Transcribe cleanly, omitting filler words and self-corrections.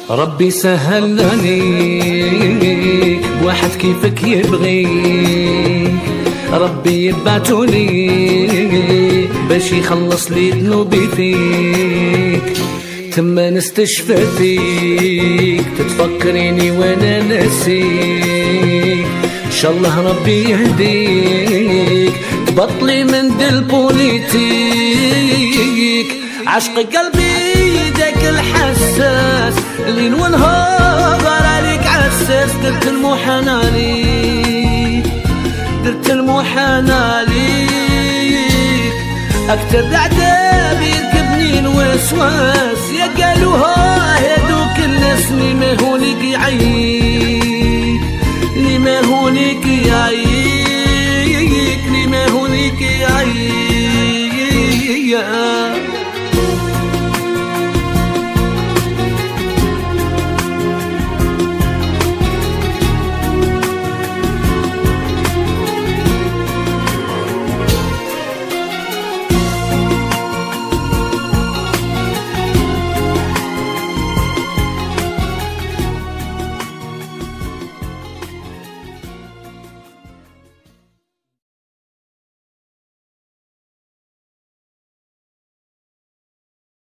ربي سهل عليك واحد كيفك يبغيك، ربي يبعتولي باش يخلص لي ذنوبي فيك، تما نستشفى فيك تتفكريني وانا ناسيك. ان شاء الله ربي يهديك تبطلي من دل بوليتيك، عشق قلبي داك الحساس ليل ونهار عليك عساس، درت المحن عليك درت المحن عليك، اكتر عذاب يركبني الوسواس، يا قالوها هادوك الناس اللي ماهولك يعيش.